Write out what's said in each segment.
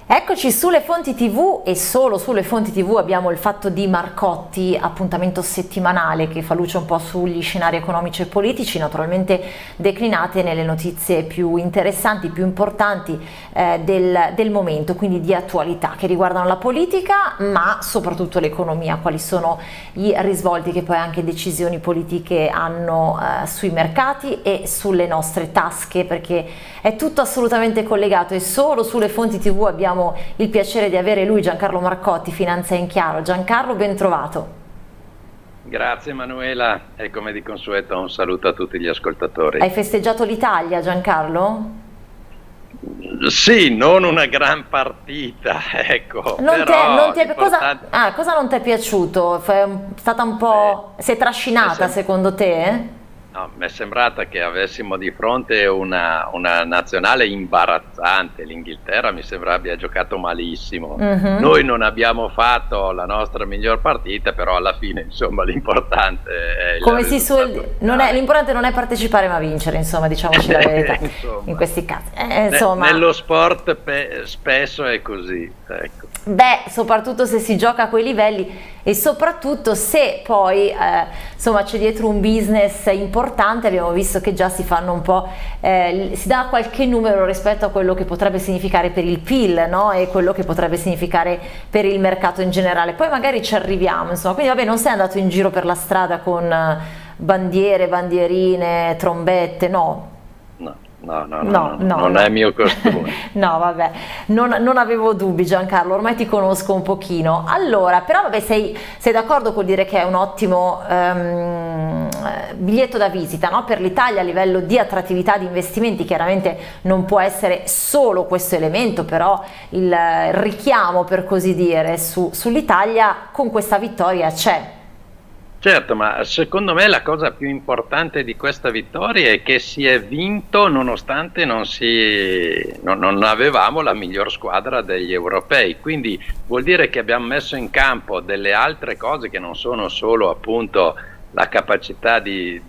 Eccoci sulle fonti TV e solo sulle fonti TV abbiamo il Fatto di Marcotti, appuntamento settimanale che fa luce un po' sugli scenari economici e politici, naturalmente declinate nelle notizie più interessanti, più importanti del momento, quindi di attualità, che riguardano la politica ma soprattutto l'economia, quali sono i risvolti che poi anche decisioni politiche hanno sui mercati e sulle nostre tasche, perché è tutto assolutamente collegato e solo sulle fonti TV abbiamo il piacere di avere lui, Giancarlo Marcotti, Finanza in Chiaro. Giancarlo, ben trovato. Grazie Manuela e come di consueto un saluto a tutti gli ascoltatori. Hai festeggiato l'Italia, Giancarlo? Sì, non una gran partita, ecco. Cosa non ti è piaciuto? È stata un po'... si è trascinata secondo te? No, mi è sembrata che avessimo di fronte una nazionale imbarazzante. L'Inghilterra mi sembra abbia giocato malissimo. Noi non abbiamo fatto la nostra miglior partita, però alla fine insomma l'importante è l'importante non è partecipare ma vincere, insomma, diciamoci la verità in questi casi. Nello sport spesso è così, ecco. Beh, soprattutto se si gioca a quei livelli e soprattutto se poi insomma c'è dietro un business importante. Abbiamo visto che già si fanno un po', si dà qualche numero rispetto a quello che potrebbe significare per il PIL, no? E quello che potrebbe significare per il mercato in generale. Poi magari ci arriviamo, insomma. Quindi vabbè, non sei andato in giro per la strada con bandiere, bandierine, trombette, no? No, non è mio costume. No, vabbè, non avevo dubbi, Giancarlo, ormai ti conosco un pochino. Allora, però vabbè, sei d'accordo col dire che è un ottimo biglietto da visita, no? Per l'Italia a livello di attrattività di investimenti. Chiaramente non può essere solo questo elemento, però il richiamo, per così dire, sull'Italia con questa vittoria c'è. Certo, ma secondo me la cosa più importante di questa vittoria è che si è vinto nonostante non avevamo la miglior squadra degli europei, quindi vuol dire che abbiamo messo in campo delle altre cose che non sono solo appunto la capacità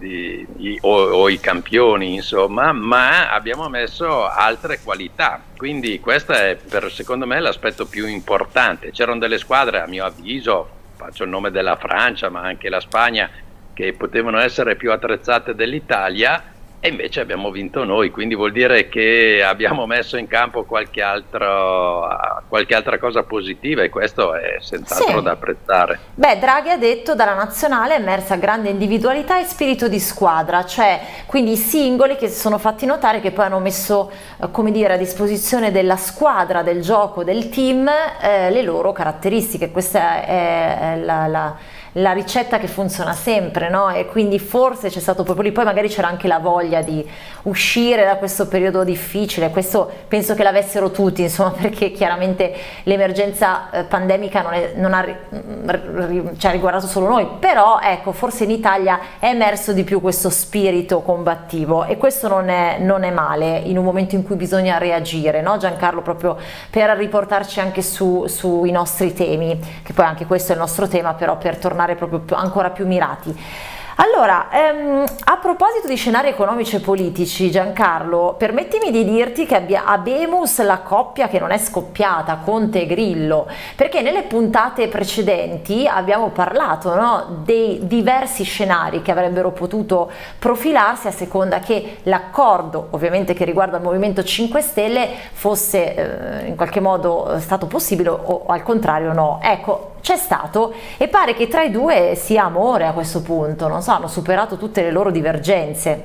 o i campioni, insomma, ma abbiamo messo altre qualità, quindi questo è secondo me l'aspetto più importante. C'erano delle squadre, a mio avviso, faccio il nome della Francia ma anche la Spagna, che potevano essere più attrezzate dell'Italia e invece abbiamo vinto noi, quindi vuol dire che abbiamo messo in campo qualche altra cosa positiva e questo è senz'altro da apprezzare. Beh, Draghi ha detto dalla nazionale è emersa grande individualità e spirito di squadra, cioè quindi i singoli che si sono fatti notare, che poi hanno messo come dire a disposizione della squadra, del gioco, del team le loro caratteristiche. Questa è la ricetta che funziona sempre, no? E quindi forse c'è stato proprio lì, poi magari c'era anche la voglia di uscire da questo periodo difficile. Questo penso che l'avessero tutti, insomma, perché chiaramente l'emergenza pandemica non ha riguardato solo noi, però ecco, forse in Italia è emerso di più questo spirito combattivo e questo non è male in un momento in cui bisogna reagire, no, Giancarlo, proprio per riportarci anche sui nostri temi, che poi anche questo è il nostro tema, però per tornare proprio ancora più mirati. Allora, a proposito di scenari economici e politici, Giancarlo, permettimi di dirti che abemus la coppia che non è scoppiata, Conte e Grillo, perché nelle puntate precedenti abbiamo parlato, no, dei diversi scenari che avrebbero potuto profilarsi a seconda che l'accordo, ovviamente che riguarda il Movimento 5 Stelle, fosse in qualche modo stato possibile o al contrario no. Ecco, c'è stato e pare che tra i due sia amore a questo punto, non so, hanno superato tutte le loro divergenze.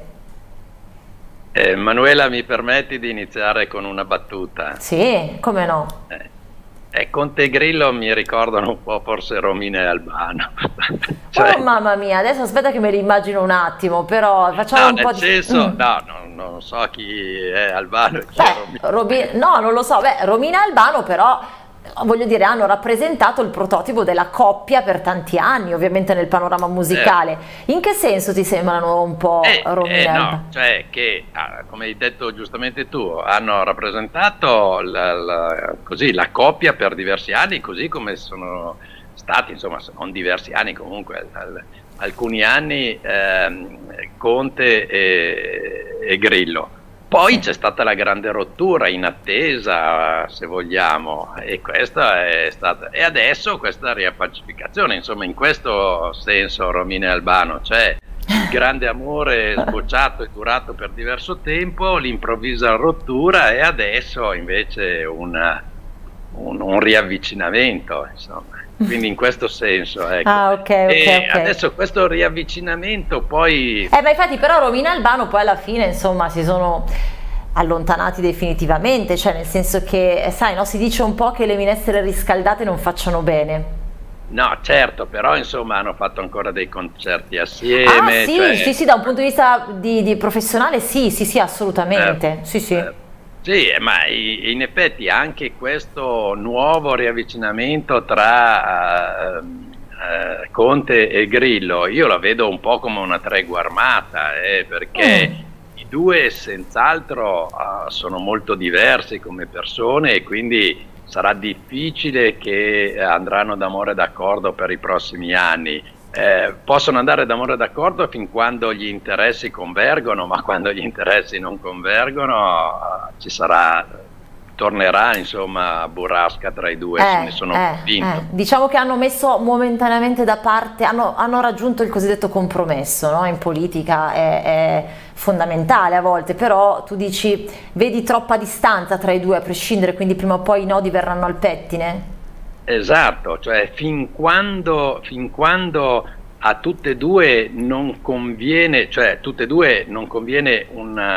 Manuela, mi permetti di iniziare con una battuta? Sì, come no? Conte e Grillo mi ricordano un po' forse Romina e Albano. Cioè, oh mamma mia, adesso aspetta che me li immagino un attimo, però facciamo un po' di... senso, no, non so chi è Albano e chi è Romina. No, non lo so, Romina e Albano però... voglio dire, hanno rappresentato il prototipo della coppia per tanti anni, ovviamente nel panorama musicale. In che senso ti sembrano un po' Romina? No, cioè che, come hai detto giustamente tu, hanno rappresentato la coppia per diversi anni, così come sono stati, insomma, non diversi anni comunque, alcuni anni, Conte e Grillo. Poi sì. c'è stata la grande rottura in attesa, se vogliamo, e questa è stata. E adesso questa riappacificazione, insomma, in questo senso, Romina e Albano, c'è il grande amore sbocciato e durato per diverso tempo, l'improvvisa rottura e adesso invece un riavvicinamento, insomma. Quindi in questo senso, ecco. Ah, ok, E ok. adesso questo riavvicinamento poi. Ma infatti però Romina e Albano poi alla fine insomma si sono allontanati definitivamente, cioè nel senso che sai, no, si dice un po' che le minestre riscaldate non facciano bene. No, certo, però insomma hanno fatto ancora dei concerti Ah assieme, sì, cioè, sì, sì, da un punto di vista di professionale sì, sì, sì, assolutamente, sì, sì. sì, ma in effetti anche questo nuovo riavvicinamento tra Conte e Grillo, io la vedo un po' come una tregua armata, perché Mm. i due senz'altro sono molto diversi come persone e quindi sarà difficile che andranno d'amore d'accordo per i prossimi anni. Possono andare d'amore d'accordo fin quando gli interessi convergono, ma quando gli interessi non convergono ci sarà, tornerà insomma burrasca tra i due, ne sono convinto. Diciamo che hanno messo momentaneamente da parte, hanno raggiunto il cosiddetto compromesso, no? In politica è fondamentale a volte, però tu dici, vedi troppa distanza tra i due a prescindere, quindi prima o poi i nodi verranno al pettine? Esatto, cioè fin quando a tutte e due non conviene, cioè a tutte e due non conviene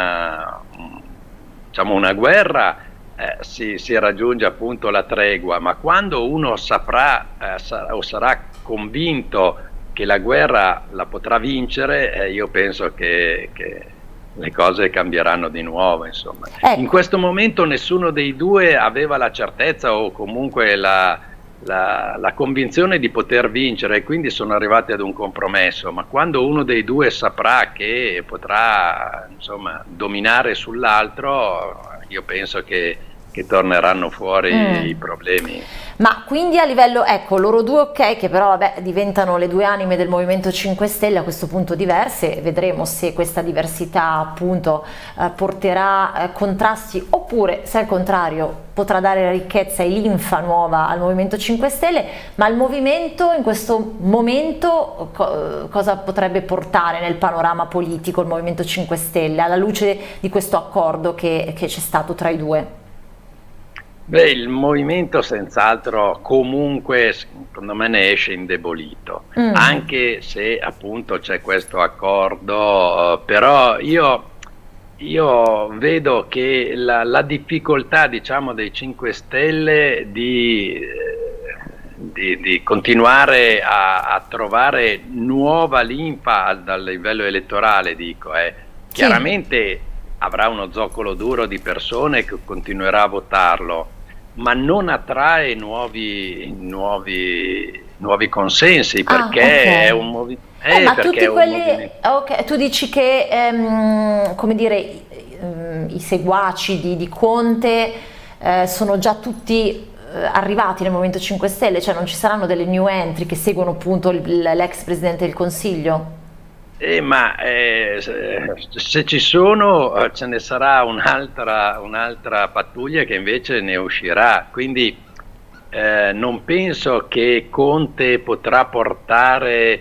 diciamo una guerra, si raggiunge appunto la tregua, ma quando uno saprà o sarà convinto che la guerra la potrà vincere, io penso che le cose cambieranno di nuovo, insomma. In Ecco. questo momento nessuno dei due aveva la certezza o comunque la convinzione di poter vincere e quindi sono arrivati ad un compromesso, ma quando uno dei due saprà che potrà insomma dominare sull'altro, io penso che torneranno fuori i problemi. Ma quindi a livello, ecco, loro due ok, che però vabbè, diventano le due anime del Movimento 5 Stelle a questo punto diverse, vedremo se questa diversità appunto porterà contrasti oppure se al contrario potrà dare ricchezza e linfa nuova al Movimento 5 Stelle, ma il movimento in questo momento cosa potrebbe portare nel panorama politico il Movimento 5 Stelle alla luce di questo accordo che c'è stato tra i due? Beh, il movimento senz'altro comunque secondo me ne esce indebolito, anche se appunto c'è questo accordo, però io vedo che la difficoltà diciamo dei 5 Stelle di continuare a trovare nuova linfa dal livello elettorale, dico, Sì. chiaramente avrà uno zoccolo duro di persone che continuerà a votarlo, ma non attrae nuovi consensi perché Ok. è un movimento. Ma Perché tutti è un quelli, movimento. ok, tu dici che, come dire, i seguaci di Conte sono già tutti arrivati nel Movimento 5 Stelle, cioè non ci saranno delle new entry che seguono appunto l'ex Presidente del Consiglio? Ma se ci sono, ce ne sarà un'altra pattuglia che invece ne uscirà. Quindi non penso che Conte potrà portare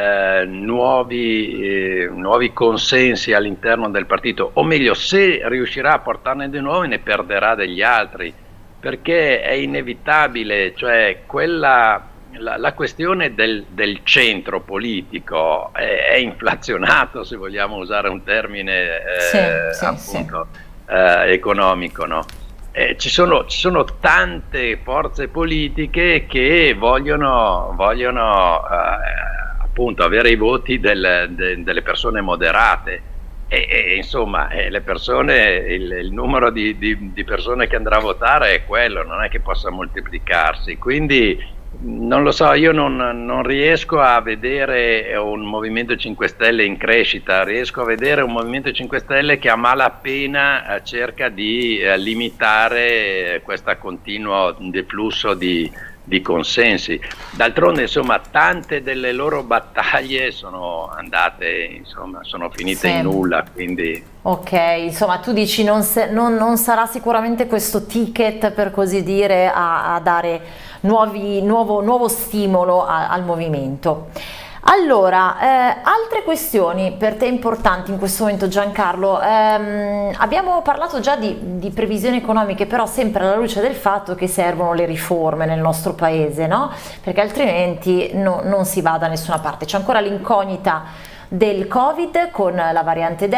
nuovi consensi all'interno del partito, o meglio, se riuscirà a portarne di nuovi ne perderà degli altri, perché è inevitabile, cioè la questione del centro politico è inflazionato, se vogliamo usare un termine Sì, sì, appunto economico, no? Ci sono tante forze politiche che vogliono appunto avere i voti delle persone moderate. Insomma, le persone, il numero di persone che andrà a votare è quello, non è che possa moltiplicarsi. Quindi non lo so, io non riesco a vedere un Movimento 5 Stelle in crescita, riesco a vedere un Movimento 5 Stelle che a malapena cerca di limitare questo continuo deflusso di di consensi. D'altronde, insomma, tante delle loro battaglie sono andate, insomma, sono finite in nulla, quindi... Ok, insomma, tu dici non sarà sicuramente questo ticket, per così dire, a dare nuovo stimolo al movimento. Allora, altre questioni per te importanti in questo momento, Giancarlo. Abbiamo parlato già di previsioni economiche, però sempre alla luce del fatto che servono le riforme nel nostro paese, no? Perché altrimenti non si va da nessuna parte. C'è ancora l'incognita del Covid con la variante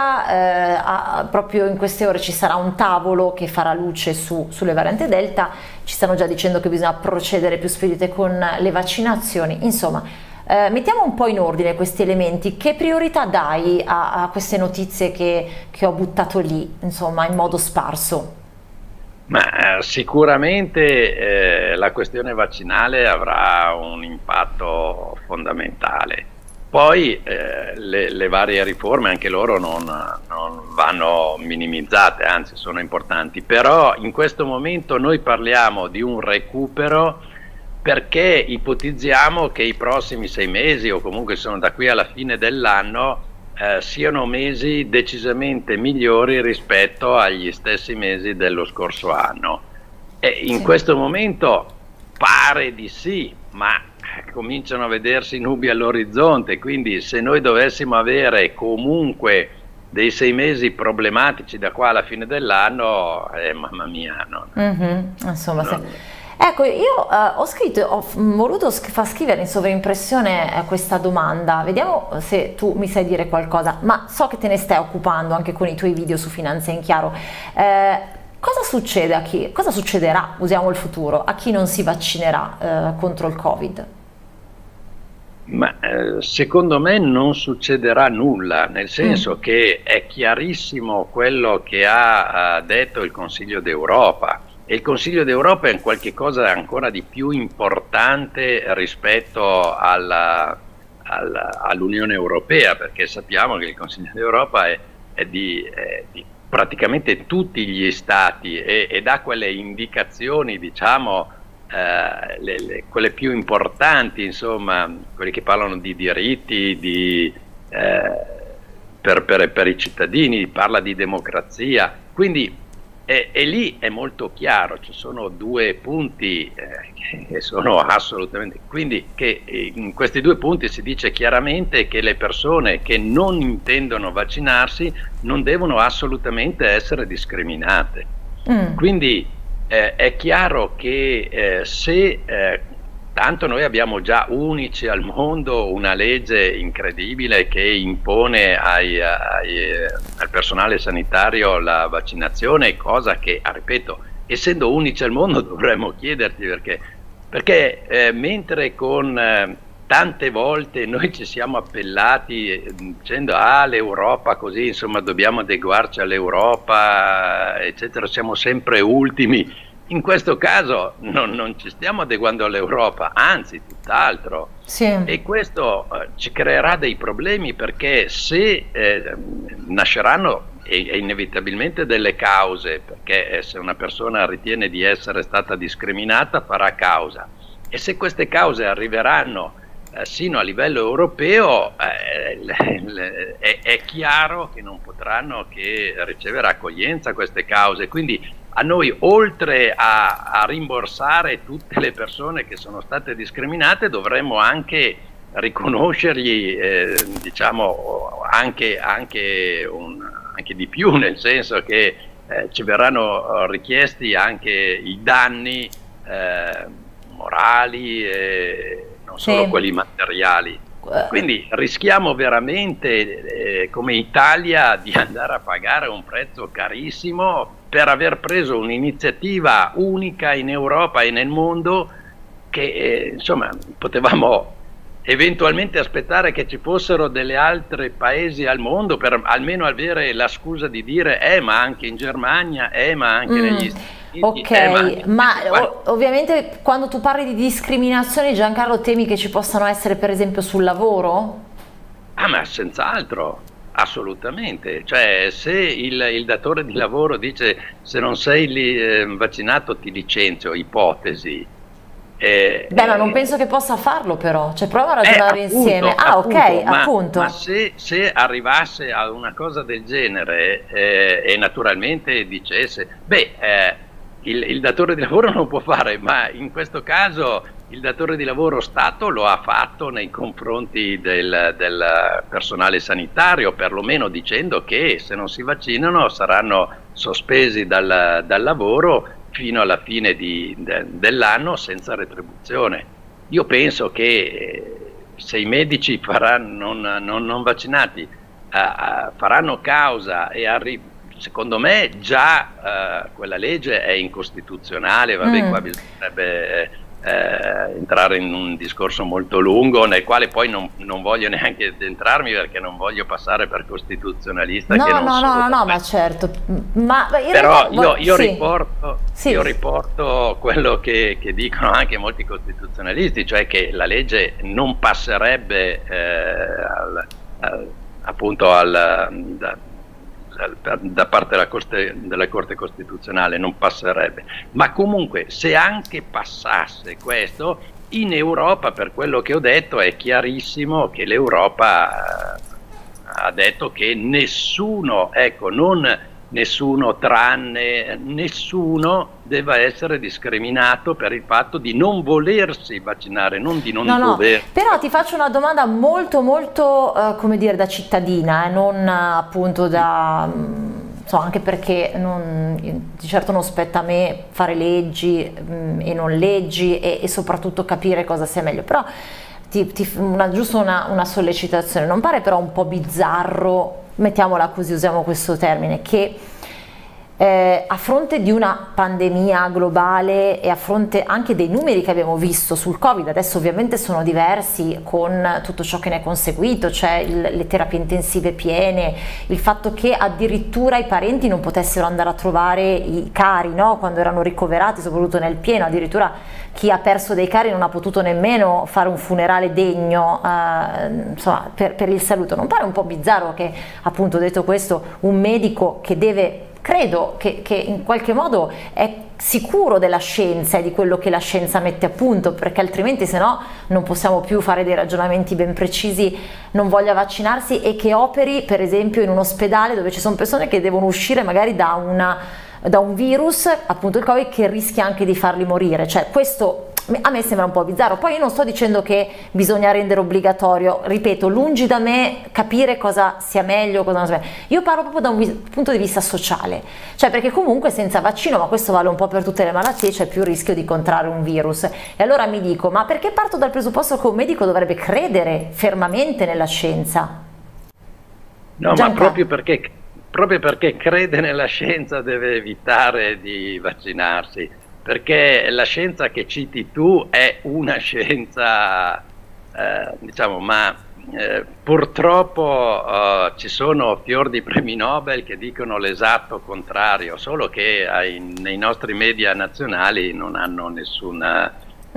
Delta, proprio in queste ore ci sarà un tavolo che farà luce sulle varianti Delta, ci stanno già dicendo che bisogna procedere più spedite con le vaccinazioni, insomma. Mettiamo un po' in ordine questi elementi. Che priorità dai a queste notizie che ho buttato lì, insomma, in modo sparso? Ma sicuramente la questione vaccinale avrà un impatto fondamentale. Poi le varie riforme, anche loro non vanno minimizzate, anzi sono importanti, però in questo momento noi parliamo di un recupero perché ipotizziamo che i prossimi 6 mesi, o comunque sono da qui alla fine dell'anno, siano mesi decisamente migliori rispetto agli stessi mesi dello scorso anno. E in questo momento pare di sì, ma cominciano a vedersi nubi all'orizzonte, quindi se noi dovessimo avere comunque dei 6 mesi problematici da qua alla fine dell'anno, mamma mia, insomma, ecco, io ho voluto far scrivere in sovraimpressione questa domanda, vediamo se tu mi sai dire qualcosa, ma so che te ne stai occupando anche con i tuoi video su Finanza in Chiaro. Cosa succede cosa succederà, usiamo il futuro, a chi non si vaccinerà contro il Covid? Ma secondo me non succederà nulla, nel senso che è chiarissimo quello che ha detto il Consiglio d'Europa. E il Consiglio d'Europa è un qualche cosa ancora di più importante rispetto all'Unione Europea, perché sappiamo che il Consiglio d'Europa è di praticamente tutti gli stati e dà quelle indicazioni, diciamo, quelle più importanti, insomma, quelli che parlano di diritti, per i cittadini, parla di democrazia, quindi e lì è molto chiaro, ci sono 2 punti che sono assolutamente, quindi che in questi 2 punti si dice chiaramente che le persone che non intendono vaccinarsi non devono assolutamente essere discriminate. Quindi è chiaro che tanto noi abbiamo già unici al mondo una legge incredibile che impone al personale sanitario la vaccinazione, cosa che, ripeto, essendo unici al mondo dovremmo chiederti perché mentre con tante volte noi ci siamo appellati dicendo l'Europa così, insomma dobbiamo adeguarci all'Europa, eccetera, siamo sempre ultimi. In questo caso non ci stiamo adeguando all'Europa, anzi tutt'altro. E questo ci creerà dei problemi perché se nasceranno inevitabilmente delle cause, perché se una persona ritiene di essere stata discriminata farà causa, e se queste cause arriveranno sino a livello europeo è chiaro che non potranno che ricevere accoglienza queste cause, quindi a noi, oltre a rimborsare tutte le persone che sono state discriminate, dovremmo anche riconoscergli, diciamo, anche di più, nel senso che ci verranno richiesti anche i danni morali e non solo quelli materiali. Quindi rischiamo veramente come Italia di andare a pagare un prezzo carissimo per aver preso un'iniziativa unica in Europa e nel mondo che insomma potevamo eventualmente aspettare che ci fossero delle altre paesi al mondo per almeno avere la scusa di dire ma anche in Germania, ma anche negli Stati Uniti. Ok, ovviamente quando tu parli di discriminazione, Giancarlo, temi che ci possano essere per esempio sul lavoro? Ma senz'altro, assolutamente, cioè se il datore di lavoro dice se non sei vaccinato ti licenzio, ipotesi, Beh, ma non penso che possa farlo però, cioè prova a ragionare insieme. Ah, ok, appunto. Ma se arrivasse a una cosa del genere e naturalmente dicesse, beh, il datore di lavoro non può fare, ma in questo caso il datore di lavoro Stato lo ha fatto nei confronti del personale sanitario, perlomeno dicendo che se non si vaccinano saranno sospesi dal lavoro fino alla fine dell'anno senza retribuzione. Io penso che se i medici non vaccinati faranno causa secondo me già quella legge è incostituzionale, vabbè, qua bisognerebbe entrare in un discorso molto lungo nel quale poi non voglio neanche entrarmi perché non voglio passare per costituzionalista. No, ma certo. Però io riporto quello che dicono anche molti costituzionalisti, cioè che la legge non passerebbe appunto da parte della Corte Costituzionale, non passerebbe, ma comunque se anche passasse questo, in Europa, per quello che ho detto, è chiarissimo che l'Europa ha detto che nessuno, ecco, non nessuno tranne nessuno, deve essere discriminato per il fatto di non volersi vaccinare, non di non dover. Però ti faccio una domanda molto come dire, da cittadina, non appunto da anche perché di certo non spetta a me fare leggi e non leggi e soprattutto capire cosa sia meglio, però giusto una sollecitazione. Non pare però un po' bizzarro, mettiamola così, usiamo questo termine, che a fronte di una pandemia globale e a fronte anche dei numeri che abbiamo visto sul Covid, adesso ovviamente sono diversi con tutto ciò che ne è conseguito, cioè le terapie intensive piene, il fatto che addirittura i parenti non potessero andare a trovare i cari, no? Quando erano ricoverati, soprattutto nel pieno, addirittura chi ha perso dei cari non ha potuto nemmeno fare un funerale degno insomma, per il saluto. Non pare un po' bizzarro che, appunto, detto questo, un medico che deve, credo che in qualche modo è sicuro della scienza e di quello che la scienza mette a punto, perché altrimenti se no non possiamo più fare dei ragionamenti ben precisi, non voglia vaccinarsi e che operi per esempio in un ospedale dove ci sono persone che devono uscire magari da un virus, appunto il Covid, che rischia anche di farli morire. Cioè questo a me sembra un po' bizzarro. Poi io non sto dicendo che bisogna rendere obbligatorio, ripeto, lungi da me capire cosa sia meglio, cosa non sia meglio. Io parlo proprio da un punto di vista sociale, cioè perché comunque senza vaccino, ma questo vale un po' per tutte le malattie, c'è più rischio di contrarre un virus. E allora mi dico, ma perché parto dal presupposto che un medico dovrebbe credere fermamente nella scienza? No, ma proprio perché crede nella scienza deve evitare di vaccinarsi, perché la scienza che citi tu è una scienza, diciamo, ma purtroppo ci sono fior di premi Nobel che dicono l'esatto contrario, solo che nei nostri media nazionali non hanno nessuno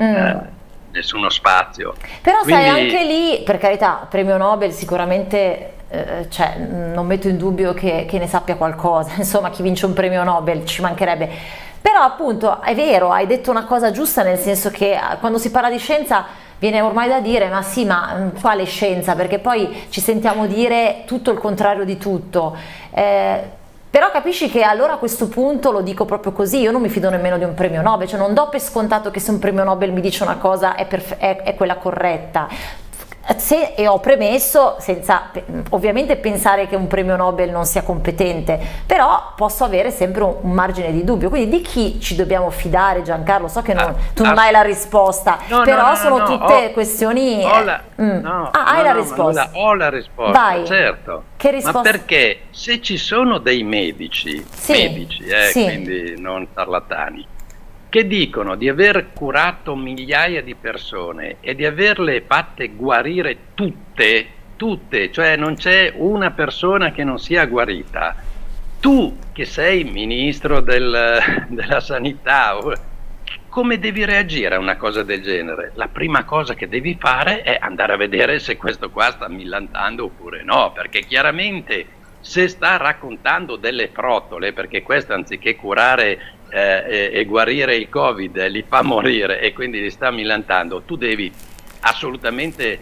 spazio. Però quindi, sai, anche lì, per carità, premio Nobel sicuramente, cioè, non metto in dubbio che ne sappia qualcosa, insomma, chi vince un premio Nobel, ci mancherebbe. Però appunto è vero, hai detto una cosa giusta, nel senso che quando si parla di scienza viene ormai da dire ma sì, ma quale scienza, perché poi ci sentiamo dire tutto il contrario di tutto, però capisci che allora a questo punto, lo dico proprio così, io non mi fido nemmeno di un premio Nobel, cioè non do per scontato che se un premio Nobel mi dice una cosa è quella corretta. E ho premesso, senza ovviamente pensare che un premio Nobel non sia competente, però posso avere sempre un margine di dubbio. Quindi di chi ci dobbiamo fidare, Giancarlo? So che tu non hai la risposta, però sono tutte questioni. Hai la risposta? Ho la risposta, vai. Certo. Che risposta? Ma perché se ci sono dei medici, quindi non charlatani, che dicono di aver curato migliaia di persone e di averle fatte guarire tutte, cioè non c'è una persona che non sia guarita. Tu che sei ministro della sanità, come devi reagire a una cosa del genere? La prima cosa che devi fare è andare a vedere se questo qua sta millantando oppure no, perché chiaramente se sta raccontando delle frottole, perché questo anziché curare e guarire il Covid li fa morire e quindi li sta millantando, tu devi assolutamente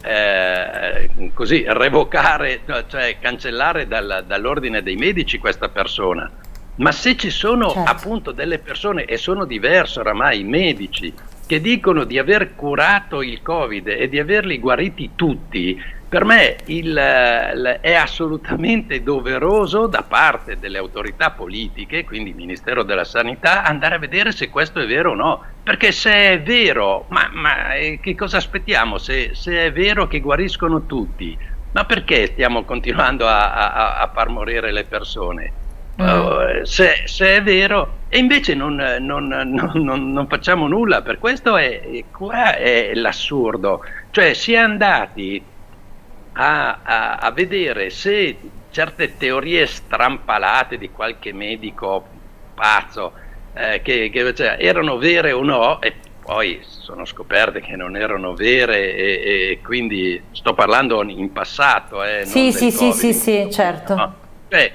così revocare, cioè cancellare dall'ordine dei medici questa persona. Ma se ci sono appunto delle persone, e sono diverse oramai i medici, che dicono di aver curato il Covid e di averli guariti tutti, per me è assolutamente doveroso da parte delle autorità politiche, quindi il Ministero della Sanità, andare a vedere se questo è vero o no. Perché se è vero, ma che cosa aspettiamo? Se è vero che guariscono tutti, ma perché stiamo continuando a far morire le persone? Se è vero, e invece non facciamo nulla. Per questo qua è l'assurdo, cioè si è andati a vedere se certe teorie strampalate di qualche medico pazzo cioè, erano vere o no, e poi sono scoperte che non erano vere, e quindi sto parlando in passato, sì, non sì, del Covid. sì, certo. No? Cioè,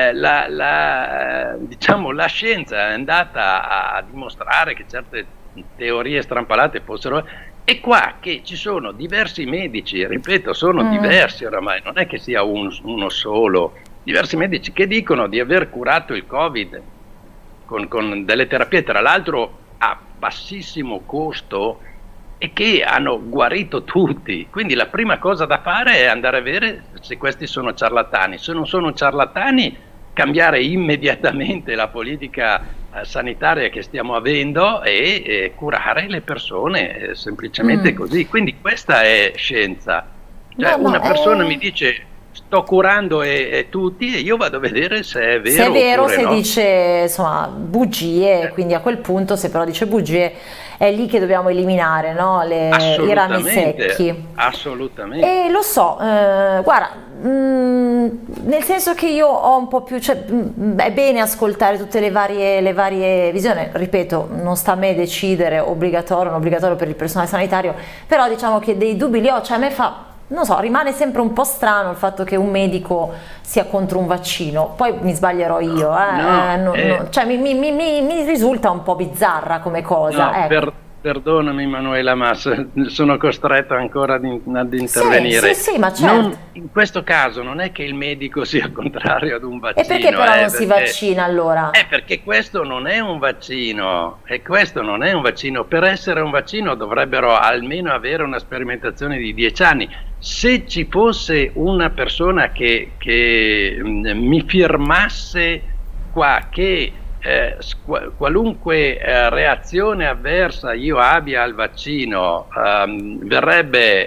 diciamo, la scienza è andata a dimostrare che certe teorie strampalate fossero, e qua che ci sono diversi medici, ripeto, sono diversi oramai, non è che sia uno solo, diversi medici che dicono di aver curato il Covid con delle terapie, tra l'altro a bassissimo costo, e che hanno guarito tutti. Quindi la prima cosa da fare è andare a vedere se questi sono ciarlatani. Se non sono ciarlatani, cambiare immediatamente la politica sanitaria che stiamo avendo e curare le persone, semplicemente così. Quindi questa è scienza. Cioè, una persona mi dice sto curando e tutti, e io vado a vedere se è vero. Se è vero, oppure se no. dice insomma bugie, quindi a quel punto, se però dice bugie, è lì che dobbiamo eliminare, no? I rami secchi. Assolutamente. E lo so, guarda, nel senso che io ho un po' più, cioè, è bene ascoltare tutte le varie visioni, ripeto, non sta a me decidere obbligatorio o non obbligatorio per il personale sanitario, però diciamo che dei dubbi li ho, cioè a me fa, non so, rimane sempre un po' strano il fatto che un medico sia contro un vaccino, poi mi sbaglierò io, cioè mi risulta un po' bizzarra come cosa. No, perdonami Manuela, ma sono costretto ancora ad intervenire. Sì, ma certo. In questo caso non è che il medico sia contrario ad un vaccino. E perché però non si vaccina allora? Perché questo non è un vaccino, e questo non è un vaccino. Per essere un vaccino dovrebbero almeno avere una sperimentazione di 10 anni. Se ci fosse una persona che mi firmasse qua che qualunque reazione avversa io abbia al vaccino verrebbe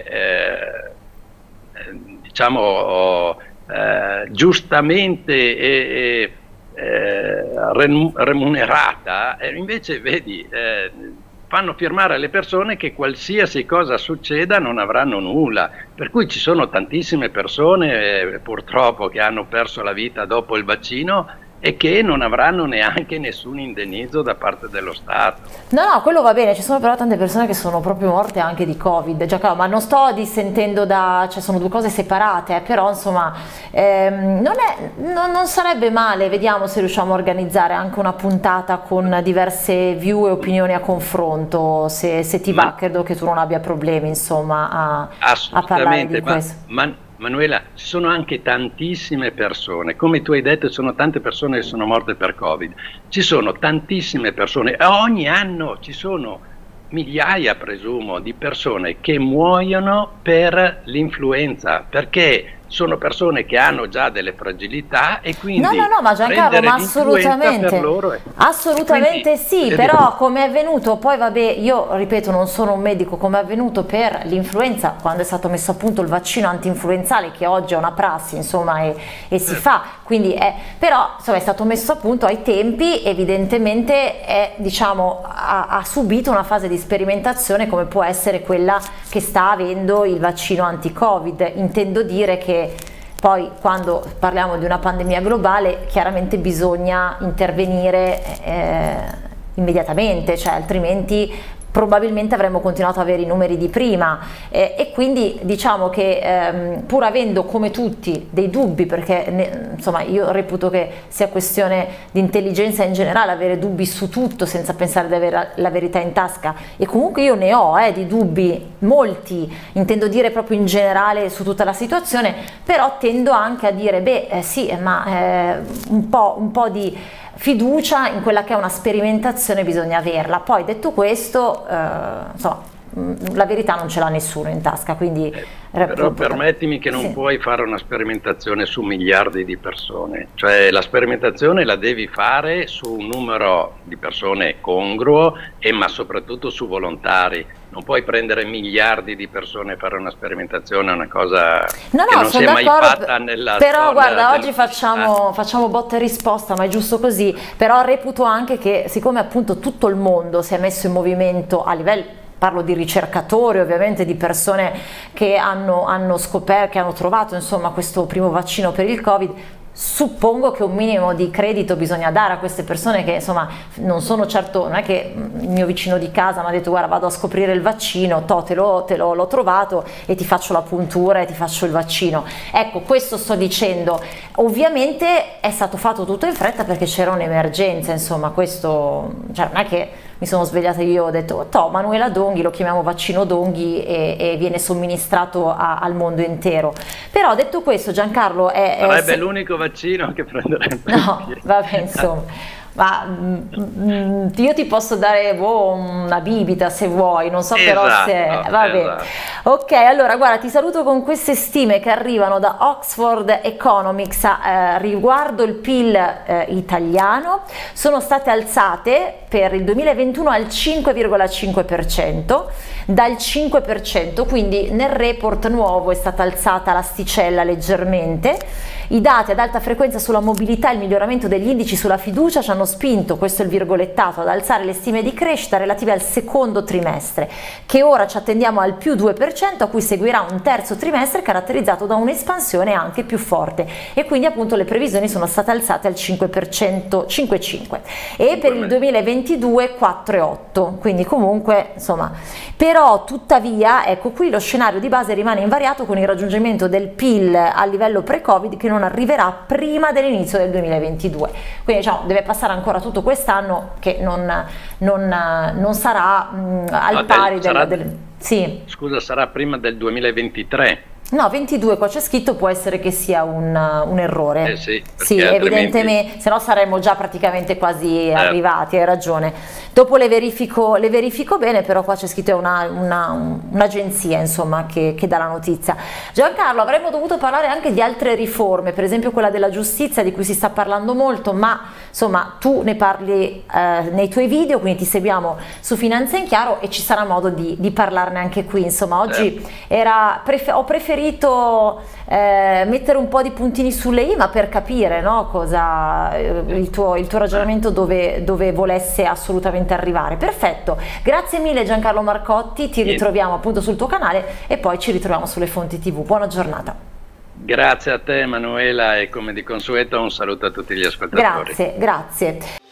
diciamo giustamente remunerata, invece vedi fanno firmare alle persone che qualsiasi cosa succeda non avranno nulla, per cui ci sono tantissime persone purtroppo che hanno perso la vita dopo il vaccino e che non avranno neanche nessun indennizzo da parte dello Stato. No, quello va bene, ci sono però tante persone che sono proprio morte anche di Covid, Giacomo, ma non sto dissentendo cioè sono due cose separate, però insomma non sarebbe male, vediamo se riusciamo a organizzare anche una puntata con diverse view e opinioni a confronto, se ti va, credo che tu non abbia problemi insomma a parlare di questo. Manuela, ci sono anche tantissime persone, come tu hai detto, ci sono tante persone che sono morte per Covid, ci sono tantissime persone, ogni anno ci sono migliaia, presumo, di persone che muoiono per l'influenza, perché sono persone che hanno già delle fragilità e quindi no, ma Giancarlo, ma assolutamente, per loro assolutamente quindi, sì, però come è avvenuto, poi vabbè, io ripeto non sono un medico, come è avvenuto per l'influenza quando è stato messo a punto il vaccino antinfluenzale, che oggi è una prassi insomma e si fa, quindi però insomma, è stato messo a punto ai tempi, evidentemente diciamo, ha subito una fase di sperimentazione come può essere quella che sta avendo il vaccino anti-Covid. Intendo dire che poi quando parliamo di una pandemia globale chiaramente bisogna intervenire immediatamente, cioè altrimenti probabilmente avremmo continuato ad avere i numeri di prima, e quindi diciamo che pur avendo come tutti dei dubbi, perché insomma io reputo che sia questione di intelligenza in generale avere dubbi su tutto senza pensare di avere la verità in tasca, e comunque io ne ho di dubbi, molti, intendo dire proprio in generale su tutta la situazione, però tendo anche a dire beh sì, ma un po' di fiducia in quella che è una sperimentazione bisogna averla. Poi detto questo, insomma, la verità non ce l'ha nessuno in tasca, quindi però permettimi che non sì. puoi fare una sperimentazione su miliardi di persone, cioè la sperimentazione la devi fare su un numero di persone congruo, ma soprattutto su volontari. Non puoi prendere miliardi di persone e fare una sperimentazione, è una cosa che non si è mai fatta nella però storia. Guarda, oggi facciamo botta e risposta, ma è giusto così. Però reputo anche che, siccome appunto tutto il mondo si è messo in movimento a livello, parlo di ricercatori ovviamente, di persone che hanno scoperto, che hanno trovato insomma questo primo vaccino per il Covid, suppongo che un minimo di credito bisogna dare a queste persone che insomma non sono certo, non è che il mio vicino di casa mi ha detto guarda vado a scoprire il vaccino, l'ho trovato e ti faccio la puntura e ti faccio il vaccino. Ecco, questo sto dicendo. Ovviamente è stato fatto tutto in fretta perché c'era un'emergenza, insomma, questo, cioè non è che mi sono svegliata io e ho detto Manuela Donghi, lo chiamiamo vaccino Donghi e viene somministrato al mondo intero. Però detto questo, Giancarlo, sarebbe l'unico vaccino che prenderebbe. No, vabbè, insomma, ma io ti posso dare una bibita se vuoi, non so, però se vabbè. Esatto. Ok, allora guarda, ti saluto con queste stime che arrivano da Oxford Economics riguardo il PIL italiano. Sono state alzate per il 2021 al 5,5%, dal 5%, quindi nel report nuovo è stata alzata l'asticella leggermente. I dati ad alta frequenza sulla mobilità e il miglioramento degli indici sulla fiducia ci hanno spinto, questo è il virgolettato, ad alzare le stime di crescita relative al secondo trimestre, che ora ci attendiamo al più 2%, a cui seguirà un terzo trimestre caratterizzato da un'espansione anche più forte, e quindi appunto le previsioni sono state alzate al 5%, 5,5%, e per il 2022 4,8%, quindi comunque insomma, però tuttavia ecco qui lo scenario di base rimane invariato con il raggiungimento del PIL a livello pre-Covid che non arriverà prima dell'inizio del 2022, quindi diciamo deve passare ancora tutto quest'anno che non sarà al pari sì. Scusa, sarà prima del 2023? No, 22 qua c'è scritto, può essere che sia un errore. Sì, evidentemente, se no saremmo già praticamente quasi arrivati, hai ragione. Dopo le verifico bene, però qua c'è scritto un'agenzia insomma che dà la notizia. Giancarlo, avremmo dovuto parlare anche di altre riforme, per esempio quella della giustizia di cui si sta parlando molto, ma insomma tu ne parli nei tuoi video, quindi ti seguiamo su Finanza in Chiaro e ci sarà modo di parlarne anche qui. Insomma, oggi ho preferito mettere un po' di puntini sulle i, ma per capire, no, cosa il tuo ragionamento dove volesse assolutamente arrivare. Perfetto, grazie mille Giancarlo Marcotti, ti ritroviamo appunto sul tuo canale e poi ci ritroviamo sulle fonti TV. Buona giornata. Grazie a te Manuela, e come di consueto un saluto a tutti gli ascoltatori. Grazie.